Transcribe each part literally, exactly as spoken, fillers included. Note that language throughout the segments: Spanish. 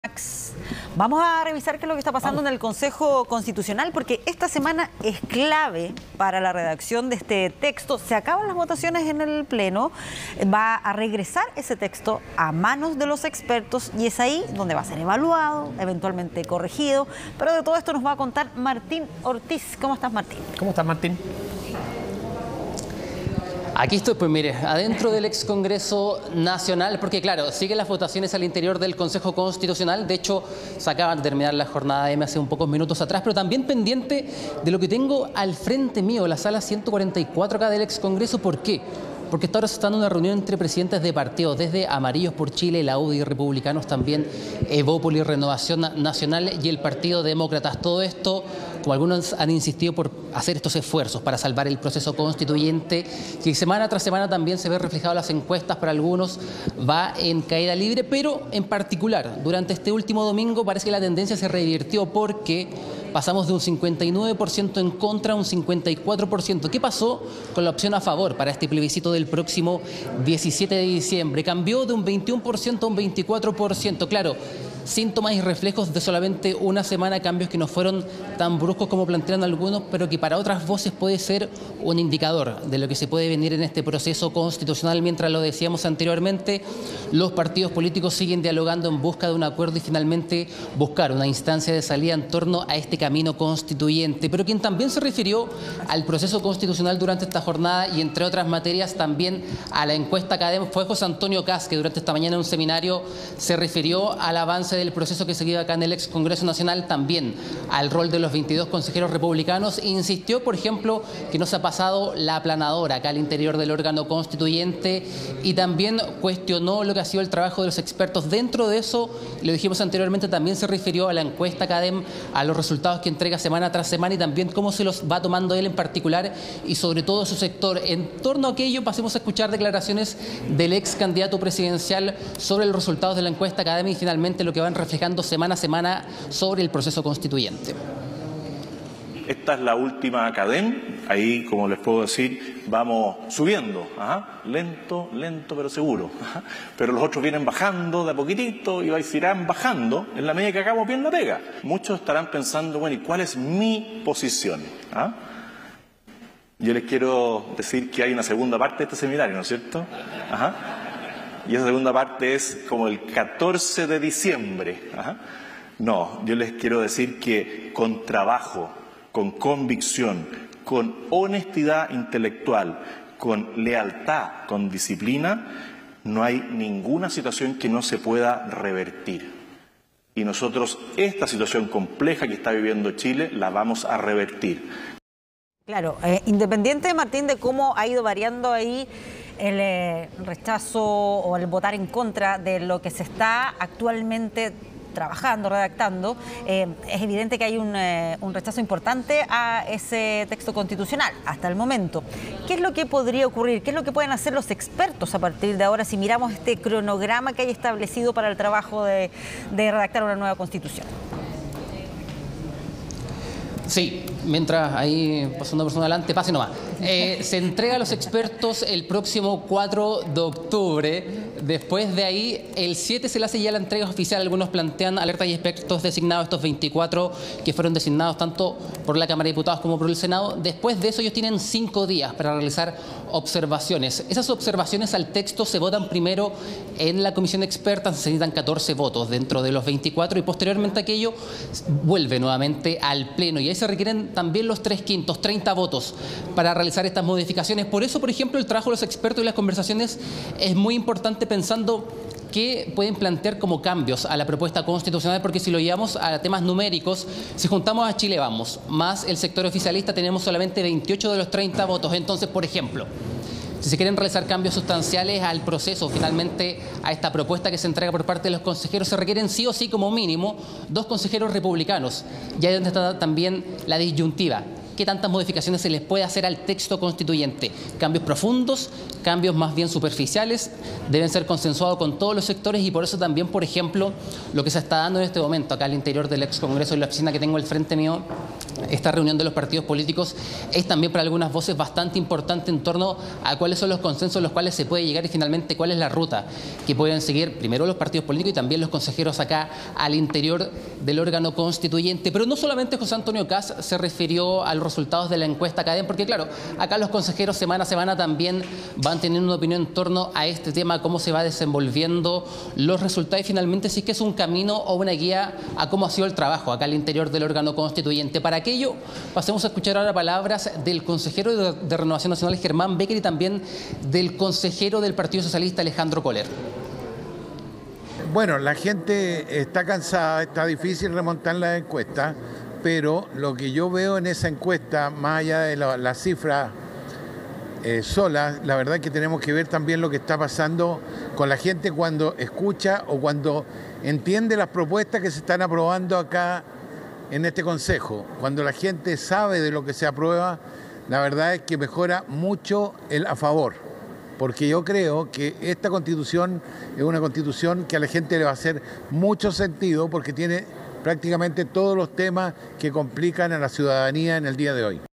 Max. Vamos a revisar qué es lo que está pasando Vamos. en el Consejo Constitucional, porque esta semana es clave para la redacción de este texto. Se acaban las votaciones en el Pleno, va a regresar ese texto a manos de los expertos y es ahí donde va a ser evaluado, eventualmente corregido. Pero de todo esto nos va a contar Martín Ortiz. ¿Cómo estás, Martín? ¿Cómo estás, Martín? Aquí estoy, pues mire, adentro del ex Congreso Nacional, porque claro, siguen las votaciones al interior del Consejo Constitucional. De hecho, se acaban de terminar la jornada M hace un pocos minutos atrás, pero también pendiente de lo que tengo al frente mío, la sala ciento cuarenta y cuatro acá del ex Congreso. ¿Por qué? Porque está ahora se está dando una reunión entre presidentes de partidos, desde Amarillos por Chile, la U D I, Republicanos también, Evópolis, Renovación Nacional y el Partido Demócratas. Todo esto, como algunos han insistido, por hacer estos esfuerzos para salvar el proceso constituyente, que semana tras semana también se ve reflejado en las encuestas, para algunos va en caída libre, pero en particular, durante este último domingo parece que la tendencia se revirtió porque pasamos de un cincuenta y nueve por ciento en contra a un cincuenta y cuatro por ciento. ¿Qué pasó con la opción a favor para este plebiscito del próximo diecisiete de diciembre? Cambió de un veintiuno por ciento a un veinticuatro por ciento. Claro, síntomas y reflejos de solamente una semana, cambios que no fueron tan bruscos como plantean algunos, pero que para otras voces puede ser un indicador de lo que se puede venir en este proceso constitucional. Mientras lo decíamos anteriormente, los partidos políticos siguen dialogando en busca de un acuerdo y finalmente buscar una instancia de salida en torno a este camino constituyente. Pero quien también se refirió al proceso constitucional durante esta jornada y entre otras materias también a la encuesta académica fue José Antonio Kast, que durante esta mañana en un seminario se refirió al avance del proceso que se lleva acá en el ex Congreso Nacional, también al rol de los veintidós consejeros republicanos. E insistió, por ejemplo, que no se ha pasado la aplanadora acá al interior del órgano constituyente y también cuestionó lo que ha sido el trabajo de los expertos. Dentro de eso, lo dijimos anteriormente, también se refirió a la encuesta Academ, a los resultados que entrega semana tras semana y también cómo se los va tomando él en particular y sobre todo su sector. En torno a aquello, pasemos a escuchar declaraciones del ex candidato presidencial sobre los resultados de la encuesta Academ y finalmente lo que van reflejando semana a semana sobre el proceso constituyente. Esta es la última Academ, ahí, como les puedo decir, vamos subiendo, ajá, lento, lento pero seguro, ajá. Pero los otros vienen bajando de a poquitito y irán bajando en la medida que hagamos bien la pega. Muchos estarán pensando, bueno, ¿y cuál es mi posición? ¿Ah? Yo les quiero decir que hay una segunda parte de este seminario, ¿no es cierto? Ajá. Y esa segunda parte es como el catorce de diciembre. Ajá. No, yo les quiero decir que con trabajo, con convicción, con honestidad intelectual, con lealtad, con disciplina, no hay ninguna situación que no se pueda revertir. Y nosotros esta situación compleja que está viviendo Chile la vamos a revertir. Claro, eh, independiente, Martín, de cómo ha ido variando ahí el eh, rechazo o el votar en contra de lo que se está actualmente trabajando, redactando, eh, es evidente que hay un, eh, un rechazo importante a ese texto constitucional hasta el momento. ¿Qué es lo que podría ocurrir? ¿Qué es lo que pueden hacer los expertos a partir de ahora si miramos este cronograma que hay establecido para el trabajo de, de redactar una nueva constitución? Sí, mientras ahí pasa una persona adelante, pase nomás. Eh, se entrega a los expertos el próximo cuatro de octubre. Después de ahí, el siete se le hace ya la entrega oficial. Algunos plantean alertas y expertos designados, estos veinticuatro que fueron designados tanto por la Cámara de Diputados como por el Senado. Después de eso, ellos tienen cinco días para realizar observaciones. Esas observaciones al texto se votan primero en la comisión experta, se necesitan catorce votos dentro de los veinticuatro y posteriormente aquello vuelve nuevamente al Pleno. Y ahí se requieren también los tres quintos, treinta votos para realizar estas modificaciones. Por eso, por ejemplo, el trabajo de los expertos y las conversaciones es muy importante pensando qué pueden plantear como cambios a la propuesta constitucional, porque si lo llevamos a temas numéricos, si juntamos a Chile Vamos más el sector oficialista, tenemos solamente veintiocho de los treinta votos. Entonces, por ejemplo, si se quieren realizar cambios sustanciales al proceso, finalmente a esta propuesta que se entrega por parte de los consejeros, se requieren sí o sí como mínimo dos consejeros republicanos. Y ahí es donde está también la disyuntiva. qué tantas modificaciones se les puede hacer al texto constituyente. Cambios profundos, cambios más bien superficiales, deben ser consensuados con todos los sectores y por eso también, por ejemplo, lo que se está dando en este momento acá al interior del ex Congreso y la oficina que tengo al frente mío, esta reunión de los partidos políticos es también para algunas voces bastante importante en torno a cuáles son los consensos a los cuales se puede llegar y finalmente cuál es la ruta que pueden seguir primero los partidos políticos y también los consejeros acá al interior del órgano constituyente. Pero no solamente José Antonio Kast se refirió a los resultados de la encuesta CADEM, porque claro, acá los consejeros semana a semana también van teniendo una opinión en torno a este tema, cómo se va desenvolviendo los resultados y finalmente si es que es un camino o una guía a cómo ha sido el trabajo acá al interior del órgano constituyente. Para aquello, pasemos a escuchar ahora palabras del consejero de, de Renovación Nacional, Germán Becker, y también del consejero del Partido Socialista, Alejandro Koller. Bueno, la gente está cansada, está difícil remontar la encuesta, pero lo que yo veo en esa encuesta, más allá de las la cifras eh, solas, la verdad es que tenemos que ver también lo que está pasando con la gente cuando escucha o cuando entiende las propuestas que se están aprobando acá en este Consejo. Cuando la gente sabe de lo que se aprueba, la verdad es que mejora mucho el a favor. Porque yo creo que esta Constitución es una Constitución que a la gente le va a hacer mucho sentido porque tiene prácticamente todos los temas que complican a la ciudadanía en el día de hoy.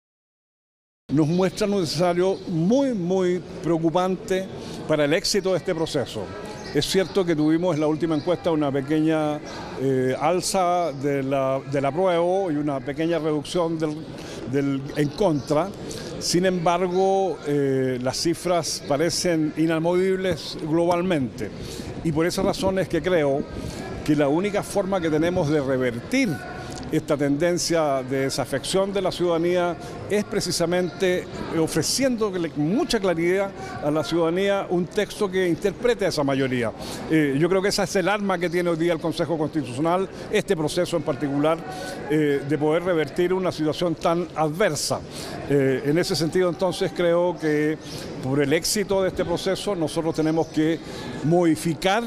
Nos muestra un escenario muy, muy preocupante para el éxito de este proceso. Es cierto que tuvimos en la última encuesta una pequeña eh, alza de la, del apruebo y una pequeña reducción del, del en contra. Sin embargo, eh, las cifras parecen inamovibles globalmente y por esa razón es que creo que la única forma que tenemos de revertir esta tendencia de desafección de la ciudadanía es precisamente ofreciendo mucha claridad a la ciudadanía un texto que interprete a esa mayoría. Eh, yo creo que esa es el arma que tiene hoy día el Consejo Constitucional, este proceso en particular, eh, de poder revertir una situación tan adversa. Eh, en ese sentido, entonces, creo que por el éxito de este proceso nosotros tenemos que modificar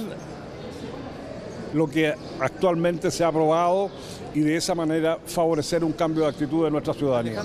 lo que actualmente se ha aprobado y de esa manera favorecer un cambio de actitud de nuestra ciudadanía.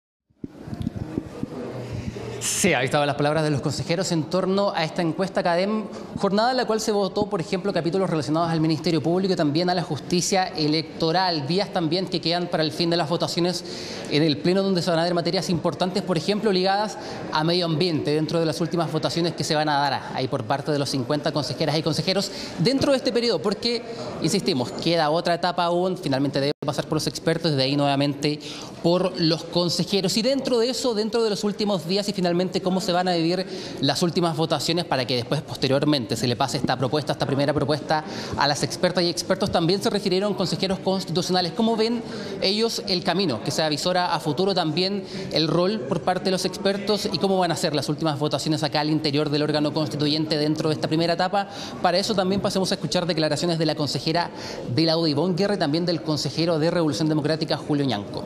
Sí, ahí estaban las palabras de los consejeros en torno a esta encuesta CADEM, jornada en la cual se votó, por ejemplo, capítulos relacionados al Ministerio Público y también a la justicia electoral, días también que quedan para el fin de las votaciones en el Pleno, donde se van a ver materias importantes, por ejemplo, ligadas a medio ambiente, dentro de las últimas votaciones que se van a dar ahí por parte de los cincuenta consejeras y consejeros dentro de este periodo, porque, insistimos, queda otra etapa aún, finalmente debe pasar por los expertos y de ahí nuevamente por los consejeros. Y dentro de eso, dentro de los últimos días y finalmente cómo se van a vivir las últimas votaciones para que después, posteriormente, se le pase esta propuesta, esta primera propuesta a las expertas y expertos. También se refirieron consejeros constitucionales. ¿Cómo ven ellos el camino que se avisora a futuro, también el rol por parte de los expertos y cómo van a ser las últimas votaciones acá al interior del órgano constituyente dentro de esta primera etapa? Para eso también pasemos a escuchar declaraciones de la consejera de la U D I, Ivonne Guerra, y también del consejero de Revolución Democrática, Julio Ñanco.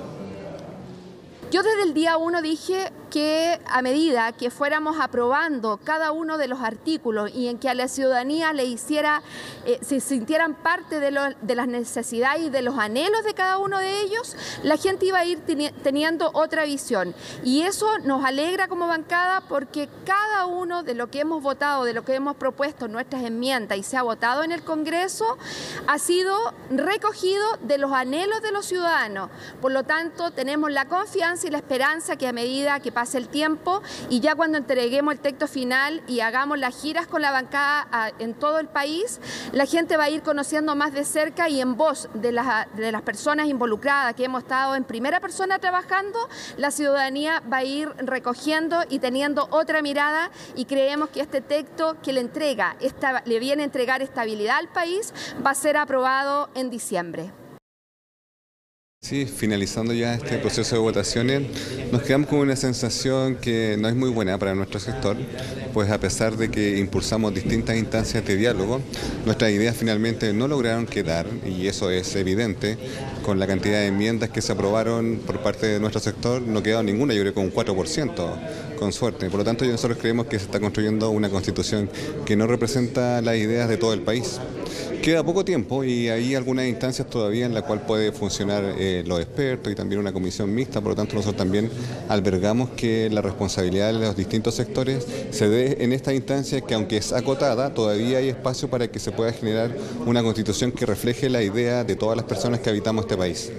Yo desde el día uno dije que a medida que fuéramos aprobando cada uno de los artículos y en que a la ciudadanía le hiciera, eh, se sintieran parte de, lo, de las necesidades y de los anhelos de cada uno de ellos, la gente iba a ir teni- teniendo otra visión. Y eso nos alegra como bancada porque cada uno de lo que hemos votado, de lo que hemos propuesto en nuestras enmiendas y se ha votado en el Congreso, ha sido recogido de los anhelos de los ciudadanos. Por lo tanto, tenemos la confianza y la esperanza que a medida que pase el tiempo y ya cuando entreguemos el texto final y hagamos las giras con la bancada a, en todo el país, la gente va a ir conociendo más de cerca y en voz de las, de las personas involucradas que hemos estado en primera persona trabajando, la ciudadanía va a ir recogiendo y teniendo otra mirada y creemos que este texto que le entrega, esta, le viene a entregar estabilidad al país, va a ser aprobado en diciembre. Sí, finalizando ya este proceso de votaciones, nos quedamos con una sensación que no es muy buena para nuestro sector, pues a pesar de que impulsamos distintas instancias de diálogo, nuestras ideas finalmente no lograron quedar, y eso es evidente, con la cantidad de enmiendas que se aprobaron por parte de nuestro sector, no quedó ninguna, yo creo que un cuatro por ciento, con suerte. Por lo tanto, nosotros creemos que se está construyendo una constitución que no representa las ideas de todo el país. Queda poco tiempo y hay algunas instancias todavía en la cual puede funcionar eh, los expertos y también una comisión mixta, por lo tanto nosotros también albergamos que la responsabilidad de los distintos sectores se dé en esta instancia que aunque es acotada, todavía hay espacio para que se pueda generar una constitución que refleje la idea de todas las personas que habitamos este país.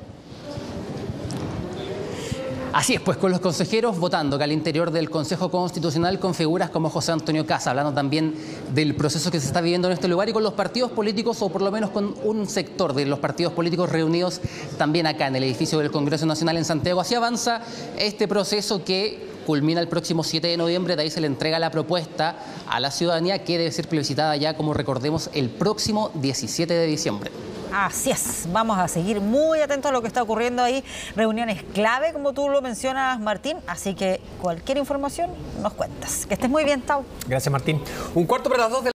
Así es, pues con los consejeros votando que al interior del Consejo Constitucional con figuras como José Antonio Casa, hablando también del proceso que se está viviendo en este lugar y con los partidos políticos o por lo menos con un sector de los partidos políticos reunidos también acá en el edificio del Congreso Nacional en Santiago. Así avanza este proceso que culmina el próximo siete de noviembre, de ahí se le entrega la propuesta a la ciudadanía que debe ser plebiscitada ya, como recordemos, el próximo diecisiete de diciembre. Así es, vamos a seguir muy atentos a lo que está ocurriendo ahí. Reuniones clave, como tú lo mencionas, Martín. Así que cualquier información nos cuentas. Que estés muy bien, Tau. Gracias, Martín. Un cuarto para las dos de